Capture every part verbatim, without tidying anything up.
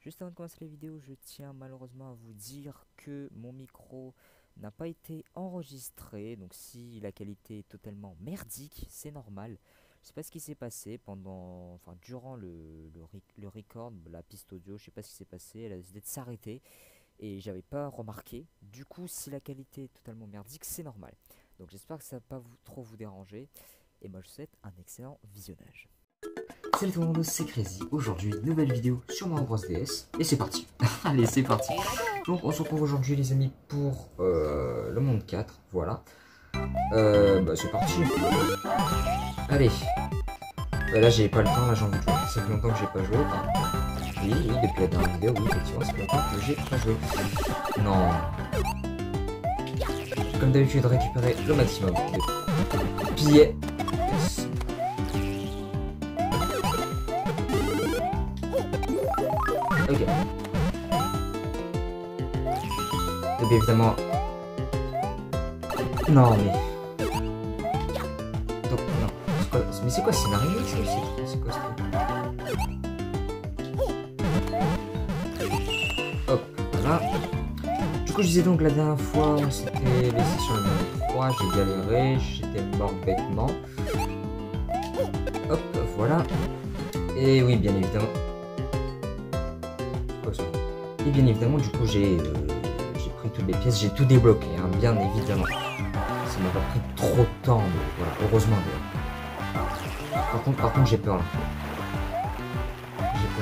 Juste avant de commencer la vidéo, je tiens malheureusement à vous dire que mon micro n'a pas été enregistré. Donc si la qualité est totalement merdique, c'est normal. Je sais pas ce qui s'est passé pendant, enfin durant le, le, le record, la piste audio, je sais pas ce qui s'est passé, elle a décidé de s'arrêter et j'avais pas remarqué. Du coup, si la qualité est totalement merdique, c'est normal. Donc j'espère que ça va pas vous, trop vous déranger. Et moi je vous souhaite un excellent visionnage. Salut tout le monde, c'est Crazy. Aujourd'hui, nouvelle vidéo sur Mario Bros D S. Et c'est parti. Allez, c'est parti. Donc, on se retrouve aujourd'hui, les amis, pour euh, le monde quatre. Voilà. Euh, bah, c'est parti. Allez. Bah, là, j'ai pas le temps, là, j'ai envie de jouer. Ça fait longtemps que j'ai pas joué. Enfin, oui, oui, depuis la dernière vidéo, oui, effectivement, ça fait longtemps que j'ai pas joué. Non. Comme d'habitude, récupérer le maximum de billets. Yes. Ok. Et bien évidemment. Non mais. Donc non. Quoi... Mais c'est quoi, c'est une araignée ça aussi? C'est quoi ce truc? Hop, voilà. Du coup je disais donc la dernière fois on s'était laissé sur le niveau trois, j'ai galéré, j'étais mort bêtement. Hop, voilà. Et oui bien évidemment. Et bien évidemment, du coup, j'ai euh, pris toutes les pièces, j'ai tout débloqué, hein, bien évidemment. Ça m'a pas pris trop de temps, mais voilà, heureusement d'ailleurs. Par contre, par contre, j'ai peur là. J'ai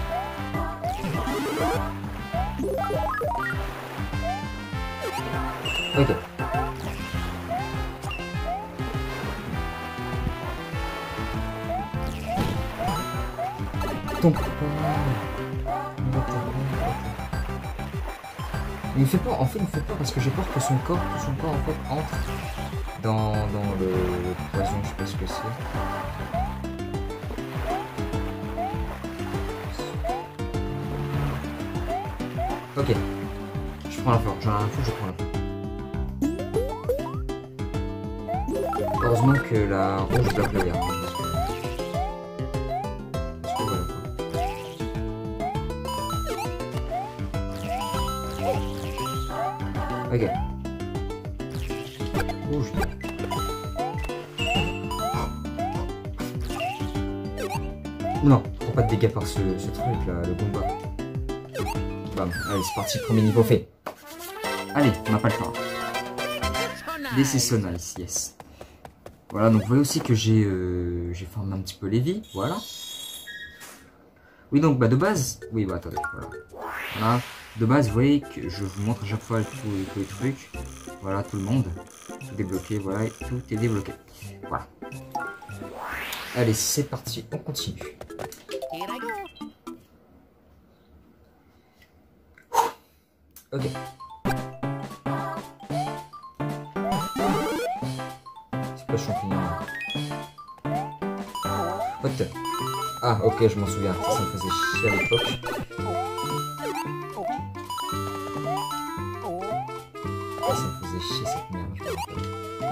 peur. Ok. Donc, il me fait peur, en fait il me fait peur parce que j'ai peur que son corps, que son corps en fait entre dans, dans le, le poison, je sais pas ce que c'est. Ok. Je prends la fleur, j'en ai un fou, je prends la fleur. Heureusement que la rouge bloque la verte. Parce que voilà quoi. Ok. Rouge. Non, prends pas de dégâts par ce, ce truc là, le Goomba. Bam, allez c'est parti, premier niveau fait. Allez, on n'a pas le temps. This is so nice, yes. Voilà, donc vous voyez aussi que j'ai euh, j'ai formé un petit peu les vies, voilà. Oui donc bah de base, oui bah attendez, voilà. Voilà. De base, vous voyez que je vous montre à chaque fois tous les trucs. Voilà, tout le monde. Tout débloqué, voilà, tout est débloqué. Voilà. Allez, c'est parti, on continue. Ok. C'est quoi le champignon là? What the... Ah, ok, je m'en souviens. Ça, ça me faisait chier à l'époque. Ça me faisait chier cette merde, je me rappelle.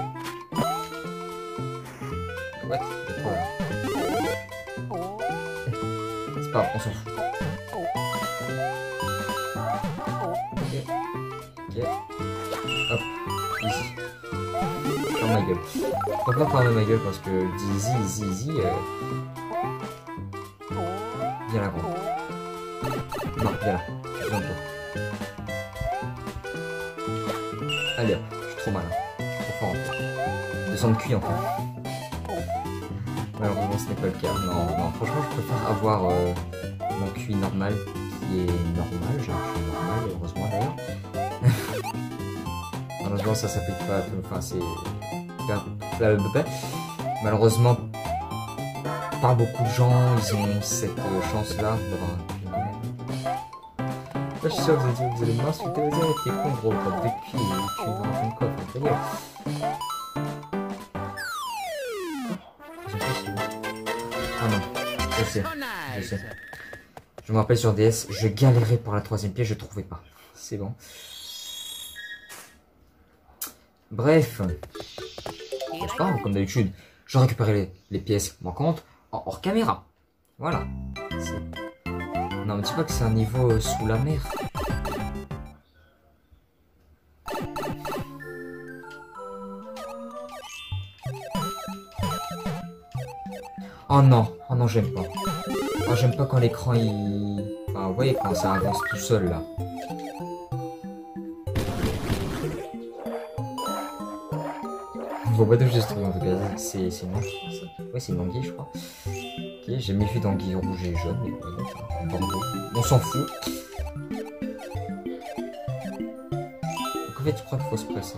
What? Voilà. C'est pas grave, on s'en fout. Ok. Ok. Hop. Easy. Ferme ma gueule. Je préfère fermer ma gueule parce que easy, easy, easy. Euh... Viens là, gros. Non, viens là. Viens toi. Allez hop, je suis trop malin. Je suis trop fort en fait. Descendre cuit en fait. Malheureusement ce n'est pas le cas. Non, non, franchement je préfère avoir euh, mon Q I normal qui est normal. J'ai un Q I normal, heureusement d'ailleurs. Malheureusement ça s'applique pas à tout. Enfin c'est. Malheureusement pas beaucoup de gens ils ont cette euh, chance là d'avoir un Q I normal. Là, je suis sûr que vous allez, vous allez m'insulter, vous allez être con gros, pas de Q I, tu vas en fin de coffre, ta gueule. Ah non, je sais, je sais. Je me rappelle sur D S, je galérais pour la troisième pièce, je trouvais pas. C'est bon. Bref. Je sais pas, comme d'habitude, je récupérais les, les pièces manquantes en hors caméra. Voilà. Non, mais dis pas que c'est un niveau euh, sous la mer. Oh non, oh non, j'aime pas. Oh, j'aime pas quand l'écran il... Enfin, vous voyez, quand ça avance tout seul là. Bon, bah, de juste en tout cas, c'est une anguille. Ouais, c'est une anguille, je crois. Ok, j'ai jamais vu d'anguille rouge et jaune, mais ouais, un bordeaux. On s'en fout. Donc, en fait, je crois qu'il faut se presser.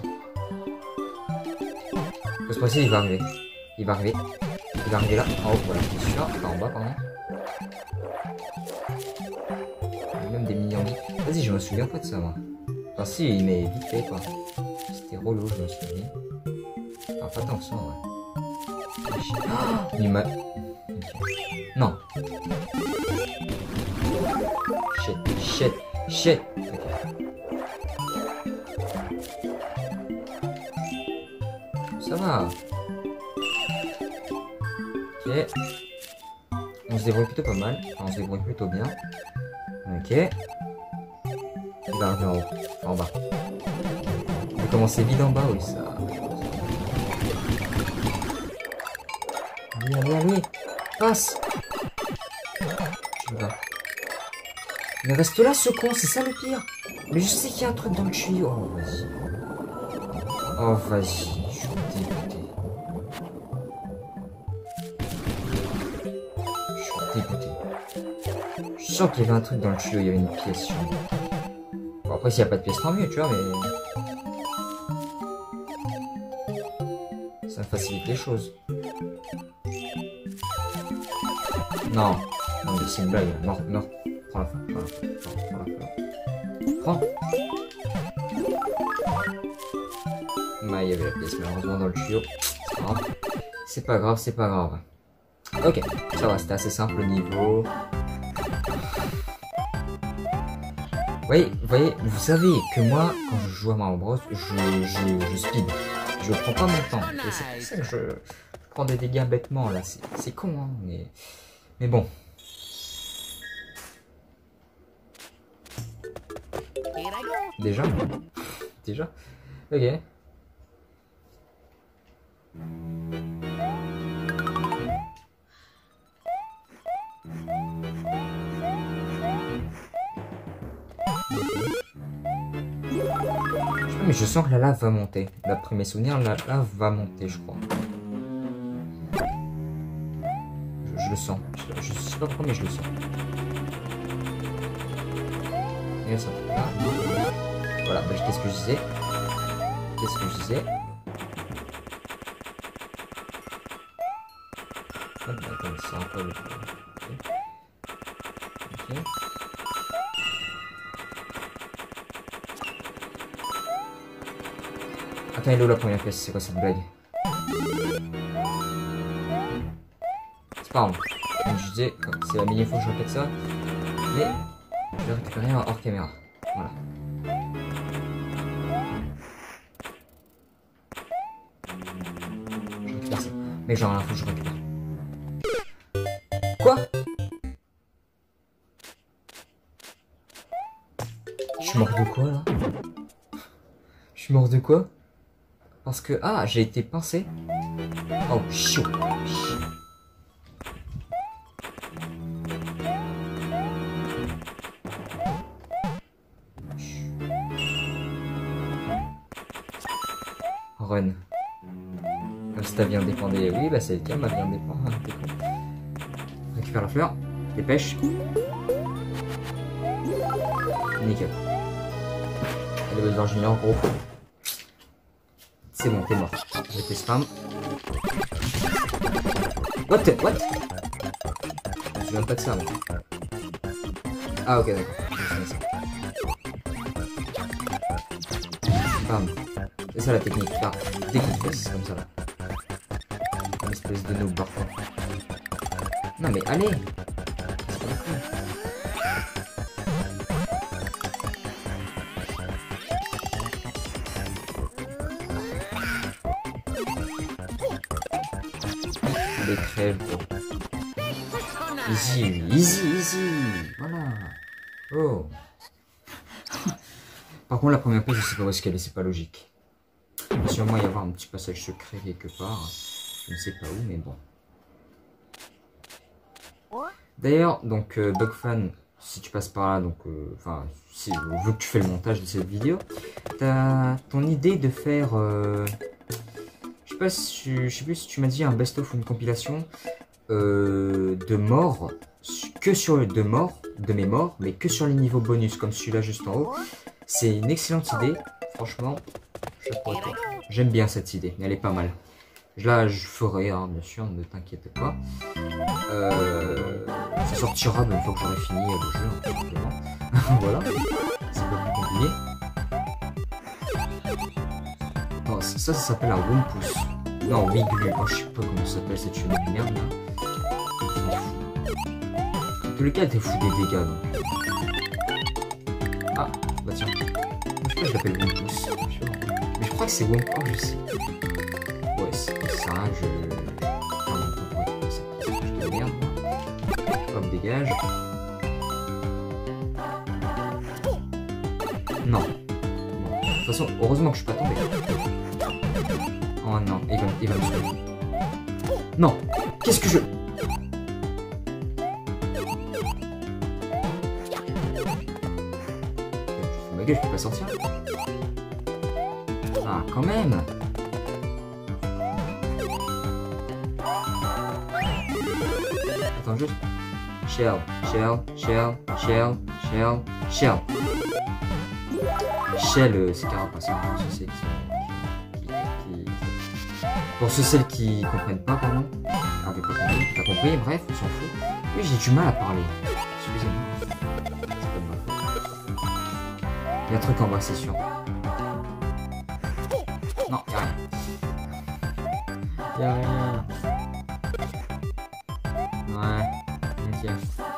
Faut se presser, il va arriver. Il va arriver. Il va arriver là. En haut, voilà, je suis sûr. Enfin, en bas, pardon. Il y a même des mini-anguilles. Vas-y, je me souviens pas de ça, moi. Enfin, si, mais vite fait, quoi. C'était relou, je me souviens. Enfin, pas tant que ça, ouais. Oh, il m'a... Non. Shit, shit, shit. Okay. Ça va. Ok. On se débrouille plutôt pas mal. Enfin, on se débrouille plutôt bien. Ok. Il va arriver en haut. En bas. On va commencer vite en bas, oui, ça. Allez, allez, allez. Passe. Je vais. Mais reste là, ce con, c'est ça le pire. Mais je sais qu'il y a un truc dans le tuyau. Oh, vas-y. Oh, vas-y. Je suis dégoûté. Je suis dégoûté. Je suis sûr qu'il y avait un truc dans le tuyau. Il y avait une pièce. Sur... Bon, après, s'il n'y a pas de pièce, tant mieux, tu vois, mais... Ça facilite les choses. Non. Non, mais c'est une blague. Meurs, meurs. Prends la fin. Prends la fin. Prends la fin. Prends. Bah, il y avait la pièce malheureusement dans le tuyau. C'est pas grave. C'est pas grave, c'est pas grave. Ok, ça va, c'était assez simple le niveau. Vous voyez, vous voyez, vous savez que moi, quand je joue à Mario Bros, je, je, je speed. Je prends pas mon temps. Et c'est pour ça que je, je prends des dégâts bêtement là. C'est con, hein, mais, mais bon. Déjà Déjà Ok. Mais je sens que la lave va monter. D'après mes souvenirs, la lave va monter, je crois. Je, je le sens. Je, je sais pas pourquoi, mais je le sens. Et ça, là. Voilà, bah, qu'est-ce que je disais Qu'est-ce que je disais ah, bah, attends, c'est un peu le... Ok. Ok. Attends, elle est où la première pièce? C'est quoi cette blague? C'est pas grave. Comme je disais, c'est la millième fois que je répète ça. Mais je vais récupérer un hors caméra. Voilà. Je récupère ça. Mais genre, la fois que je récupère. Quoi? Je suis mort de quoi là? Je suis mort de quoi? Parce que, ah, j'ai été pincé. Oh, chaud. Run. Comme si ta vie en dépendait. Oui, bah c'est le cas, ma vie en dépend. Récupère la fleur. Dépêche. Nickel. Allez, Bowser Junior, gros. C'est bon, t'es mort. J'ai été spam. What? What? Je me souviens pas de ça, moi. Ah, ok, d'accord. Bam. C'est ça la technique. Là, dès qu'il fait, comme ça là. Une espèce de noob parfois. Non, mais allez! Les crèves. Easy, easy, easy. Voilà. Oh. Par contre, la première pièce, je sais pas où est-ce qu'elle est, c'est pas logique. Il va sûrement y avoir un petit passage secret quelque part. Je ne sais pas où, mais bon. D'ailleurs, donc, euh, Bugfan, si tu passes par là, donc, enfin, euh, si, vu que tu fais le montage de cette vidéo, t'as ton idée de faire, euh, je sais pas si, je sais plus si tu m'as dit un best-of ou une compilation euh, de morts, que sur le de morts, de mes morts, mais que sur les niveaux bonus, comme celui-là juste en haut. C'est une excellente idée, franchement, j'aime bien cette idée, elle est pas mal. Là, je ferai, hein, bien sûr, ne t'inquiète pas. Euh, ça sortira une fois que j'aurai fini le jeu, hein, tout simplement. Voilà, c'est pas plus compliqué. Non, ça, ça s'appelle un Wumpus. Non, Wiglu. Oh, je sais pas comment ça s'appelle cette chenille de merde là. Dans tous les cas, elle te fout des dégâts donc. Ah, bah tiens. Je sais pas, je l'appelle Wumpus. Mais je crois que c'est Wumpus. Oh, je sais. Ouais, c'est ça, je. Hop, dégage. Non. Bon. De toute façon, heureusement que je suis pas tombé. Oh non, il va, il va me tuer. Non. Qu'est-ce que je... Ma gueule, je peux pas sortir. Ah, quand même. Attends, juste... Shell, shell, shell, shell, shell, shell. Shell, euh, c'est carapace, hein, pour ceux qui, qui, qui, pour ceux celles qui comprennent pas, pardon. Ah, mais pas compris, t'as compris, bref, on s'en fout. Oui, j'ai du mal à parler. Excusez-moi. C'est pas de ma faute. Il y a un truc en bas, c'est sûr. Non, y'a rien. Y'a rien. Ouais. Ok.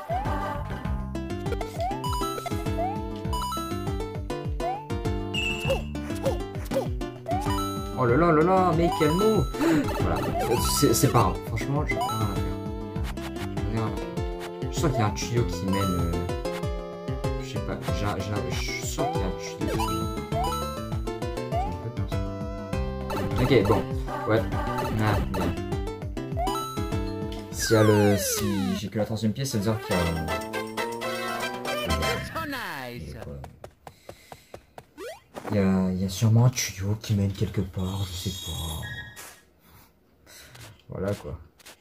Oh là là là là, mais quel mot. Voilà, c'est pas grave, franchement, j'ai rien à faire. Rien à faire. Je sens qu'il y a un tuyau qui mène... Euh... Je sais pas, je sens qu'il y a un tuyau qui mène... Ok, bon, ouais. Ah, bien. Si, y a le... si j'ai que la troisième pièce, ça veut dire qu'il y a... Il y, a, il y a sûrement un tuyau qui mène quelque part, je sais pas. Voilà quoi.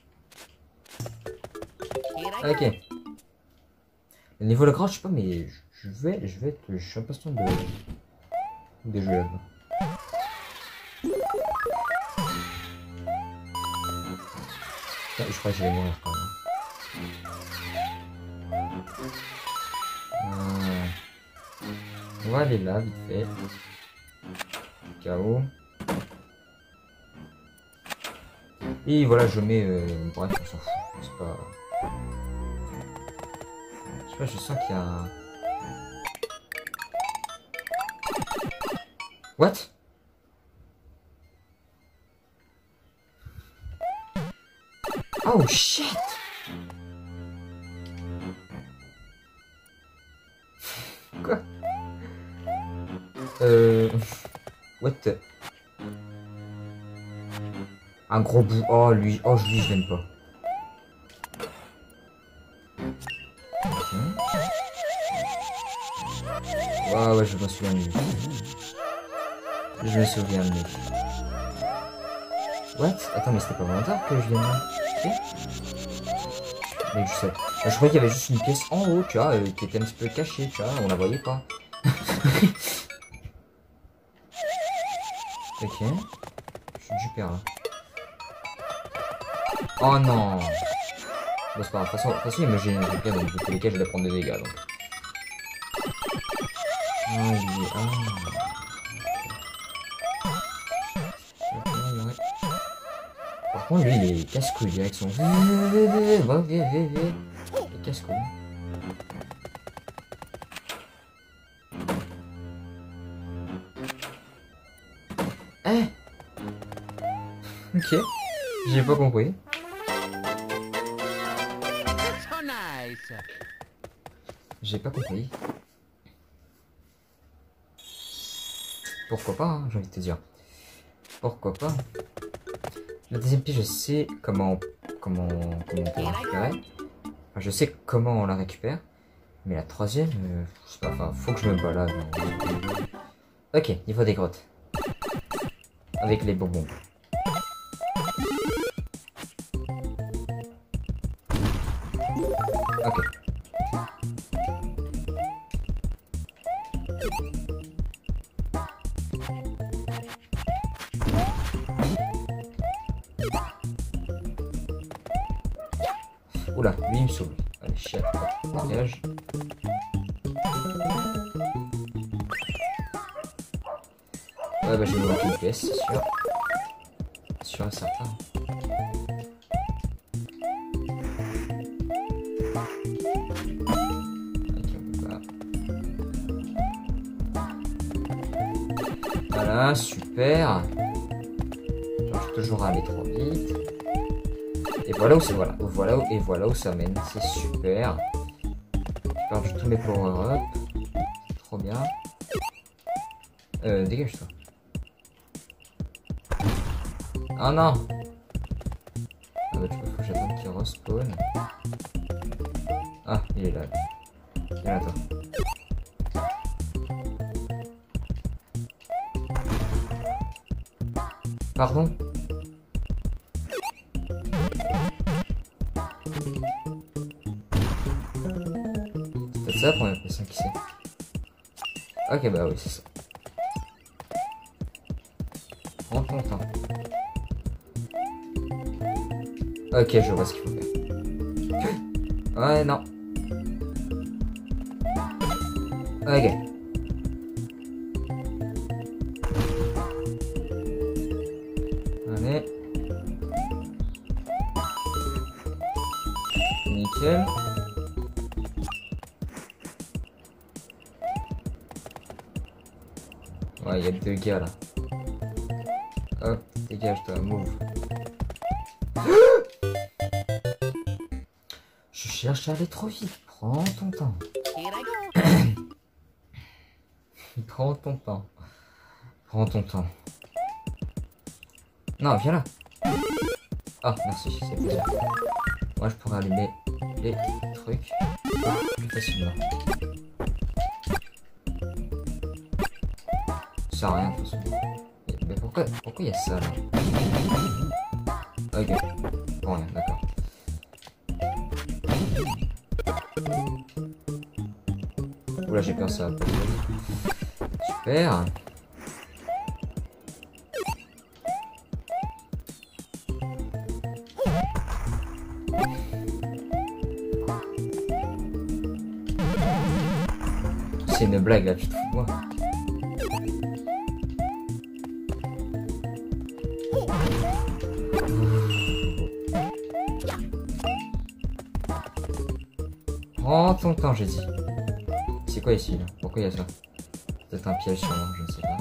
Ok. Le niveau de grâce, je sais pas, mais je vais, je vais être, je suis impatient de, de jouer là-dedans. Je crois que je vais mourir quand même. Euh... On va aller là, vite fait. K O. Et voilà, je mets... Euh... Bref, on s'en fout. C'est pas... Je sais pas, je sens qu'il y a... un... What? Oh shit! Quoi? Euh... What the... Un gros bout... Oh, lui... Oh, lui, je l'aime pas. Okay. Ouais, ouais, je me souviens de lui. Je me souviens de lui. What? Attends, mais c'était pas volontaire que je vienne là. Ok. Mais je sais. Je croyais qu'il y avait juste une pièce en haut, tu vois, euh, qui était un petit peu cachée, tu vois, on la voyait pas. Ok. Je suis du père là. Oh non. Bon, c'est pas grave. De toute façon, de toute façon il me gêne, donc dans tous les cas, je vais prendre des dégâts. Donc. Ah, il est... Ah. Par contre, lui, il est casse-couille avec son... Il est casse-couille. Eh. Ok. J'ai pas compris. J'ai pas compris. Pourquoi pas, hein, j'ai envie de te dire. Pourquoi pas. La deuxième piste, je sais comment, comment, comment on peut la récupérer. Enfin, je sais comment on la récupère. Mais la troisième, euh, je sais pas, enfin, faut que je me balade. Ok, niveau des grottes. Avec les bonbons. Ok. Oula, lui il me sauve. Allez, chiat, dégage. Ouais, bah je vais me manquer une pièce, c'est sûr. Sûr et certain. Ok, on peut pas. Voilà, super. J'arrive toujours à aller trop vite. Et voilà où c'est voilà, voilà où, et voilà où ça mène, c'est super. J'ai perdu tous mes power-up. Trop bien. Euh, dégage-toi. Ah non. Ah bah du coup faut que j'attende qu'il respawn. Ah, il est là. Il est là toi. Pardon? C'est ça la première personne qui sait. Ok bah oui c'est ça. Prends ton temps. Ok je vois ce qu'il faut faire. Ouais non. Ok. Allez. Nickel. Ouais, il y a deux gars là. Hop, dégage-toi, move. Je cherche à aller trop vite. Prends ton temps. Prends ton temps. Prends ton temps. Non, viens là. Ah, merci, c'est plaisir. Moi, je pourrais allumer les trucs plus facilement. Ça sert à rien de toute façon. Mais pourquoi pourquoi il y a ça là? Ok. Bon, rien, d'accord. Oula, j'ai peur ça. Super. C'est une blague là, tu te fous de moi. Prends ton temps, j'ai dit. C'est quoi ici là? Pourquoi il y a ça? Peut-être un piège sur moi, je ne sais pas.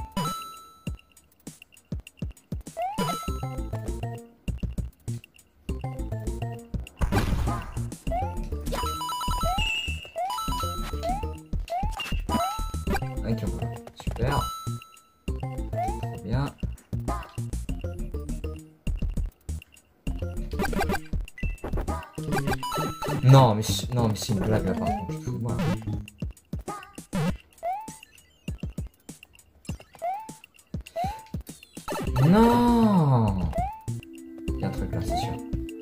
Ok, voilà. Super. Trop bien. Non, mais non, mais c'est une blague là par contre, je te fous de moi. Non, il y a un truc là, c'est sûr.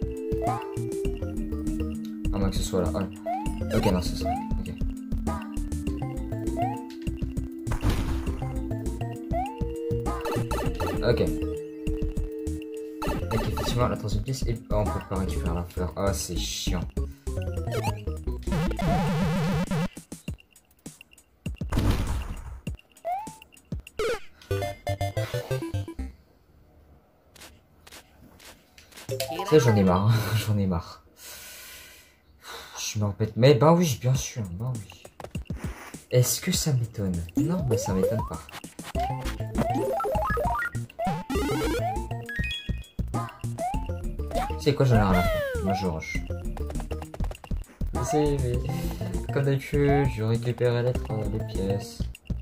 À moins que ce soit là. Ah. Ok, non, c'est ça. Ok. Ok. Ok, effectivement, la troisième pièce, et oh, on peut pas récupérer la fleur. Ah, oh, c'est chiant. Tu sais, j'en ai marre, j'en ai marre. Je me répète, mais bah oui, bien sûr, bah oui. Est-ce que ça m'étonne? Non, mais ça m'étonne pas. C'est quoi, j'en ai rien à faire. Moi, je rush. sais, mais comme d'habitude, je récupère les, les pièces.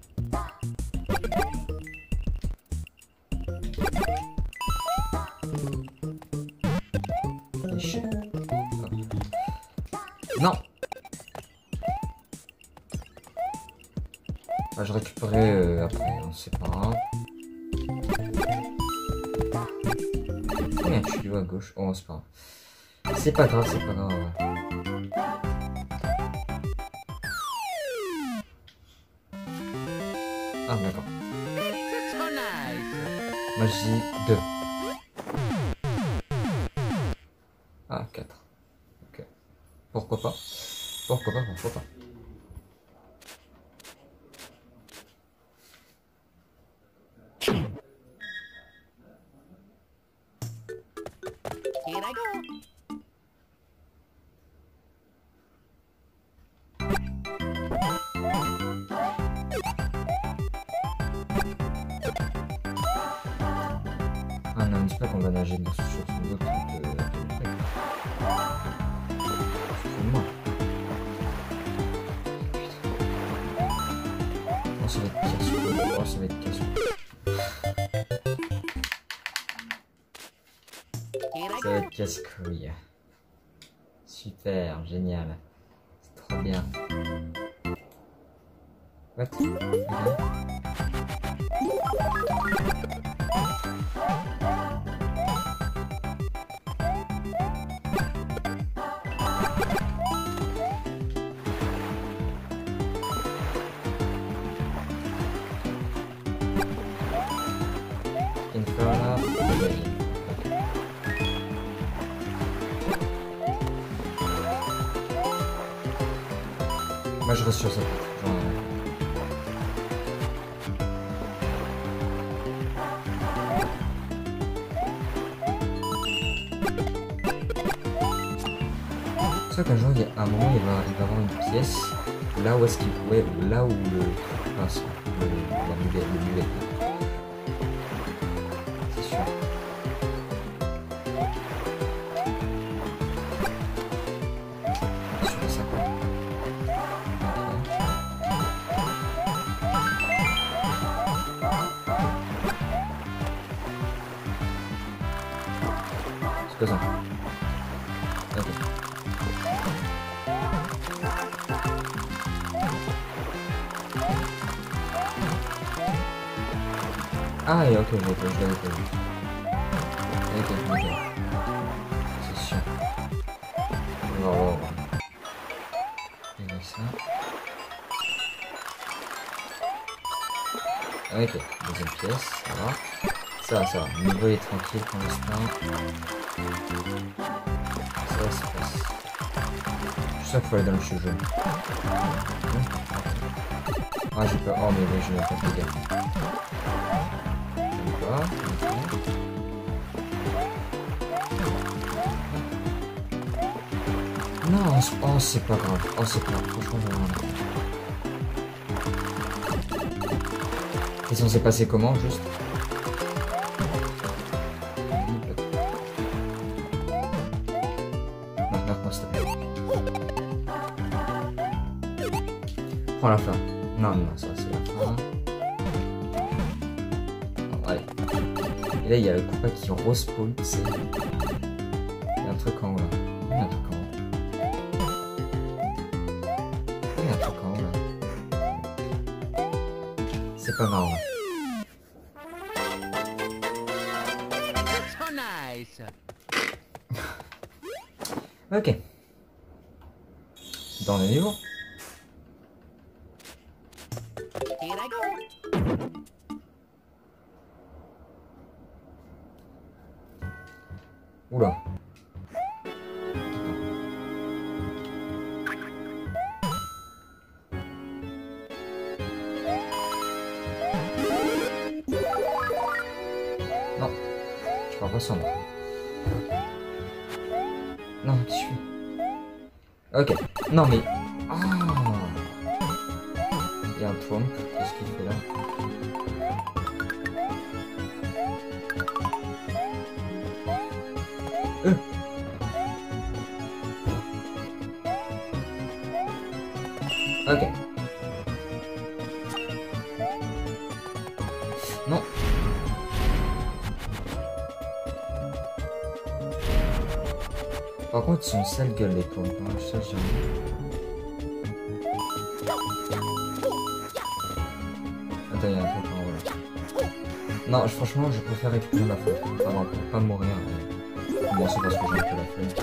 Échec. Non. Ah, je récupérerai euh, après, on sait pas grave. Il y a un tuyau à gauche. Oh, c'est pas grave. C'est pas grave, c'est pas grave. Ah, d'accord. Magie deux. Ah, quatre. Ok. Pourquoi pas? Pourquoi pas, pourquoi pas? Here I go. Ah non, dis pas qu'on va nager dans sur son dos de, de, de, de... moi. Oh, ça va être casse-couille. Oh, ça va être casse-couille. Ça va être casse-couille. Super, génial. C'est trop bien. What? Okay. Inferno. Moi je reste sur ça. Genre... C'est ça qu'un jour, il y a un moment, il va, il va avoir une pièce là où est-ce qu'il ouais, là où le passe le, la mulet, le mulet. C'est sûr. Sur ça quoi. C'est quoi ça? Ok. Ah et ok, je l'avais pas vu. Ok, ok. C'est sûr. On va voir. Il y a ça. Ok, deuxième pièce, ça va. Ça va, ça va. Le niveau est tranquille pour l'instant. Ça se passe. Je sais qu'il faut aller dans le jeu jaune. Ah, j'ai peur. Oh, mais oui, je vais pas faire gaffe. Non, oh c'est pas grave, oh c'est pas grave, franchement vraiment. Et ça s'est passé comment juste? Non, non, non, s'il te plaît. Prends la fin. Non, non, ça c'est la fin. Allez. Et là, il y a le compas qui respawn, c'est... Il y a un truc en haut là. Il y a un truc en haut. Il y a un truc en haut là. C'est pas marrant. So nice. Ok. Dans le niveau. Here I go. Oula. Non. Je pars pas sans moi. Non, qu'est-ce que je fais? Ok. Non mais... Ah. Il y a un trompe. Qu'est-ce qu'il fait là? Euh. Par contre, ils sont sale gueule les pauvres. Hein, ça, j'ai Attends, il y a un truc en haut là. Non, je, franchement, je préfère récupérer ma flemme. Pardon, pour pas mourir. Euh... Bon, c'est parce que j'ai un peu la flemme.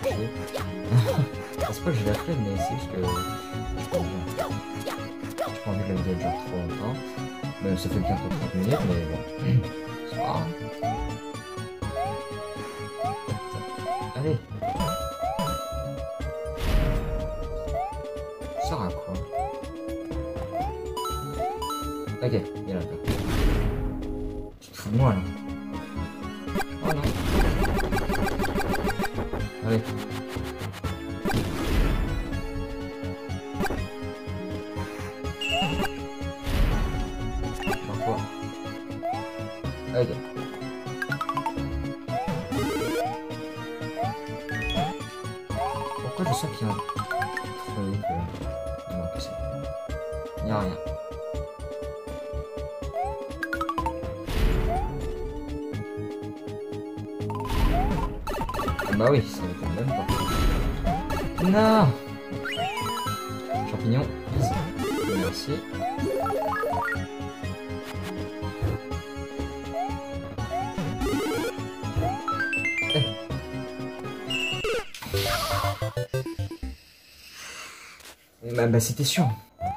C'est pas que j'ai la flemme, mais c'est juste que. J'ai pas envie que la vidéo dure trop longtemps. Même ça fait bientôt trente minutes, mais bon. C'est pas grave. Allez. Ça sert à quoi? Ok, il y en a pas. Tu te fous de moi là. Oh non. Allez. Parfois. Ok. Pourquoi je sens qu'il y a un truc euh... Non, que c'est. Il n'y a rien. Bah oui, ça m'étonne même pas. Non. Champignon. Merci. Eh. Bah, bah c'était sûr.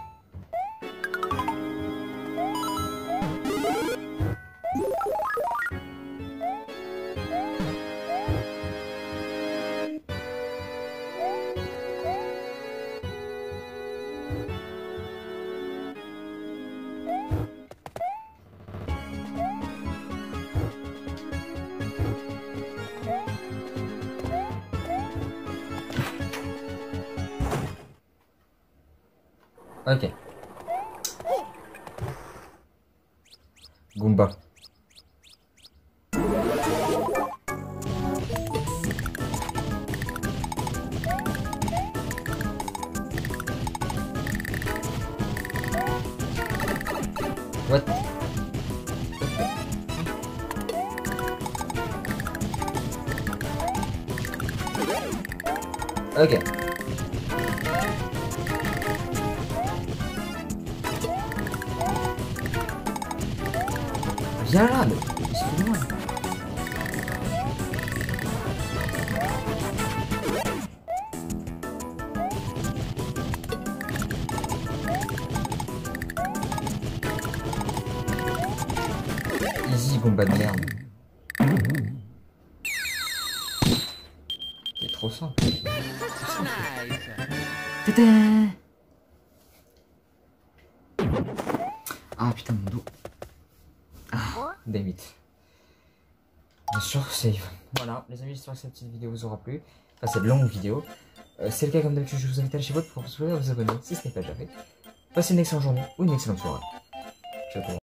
Ok. Goomba. What? Ok. Viens là, mais excuse-moi. Easy, combat de merde. C'est trop simple. Nice. Tata. Ah putain, mon dos. Ah, David. Bien sûr, save. Voilà, les amis, j'espère que cette petite vidéo vous aura plu. Enfin, cette longue vidéo. Euh, c'est le cas, comme d'habitude, je vous invite à lâcher votre pour vous abonner si ce n'est pas déjà fait. Passez une excellente journée ou une excellente soirée. Ciao.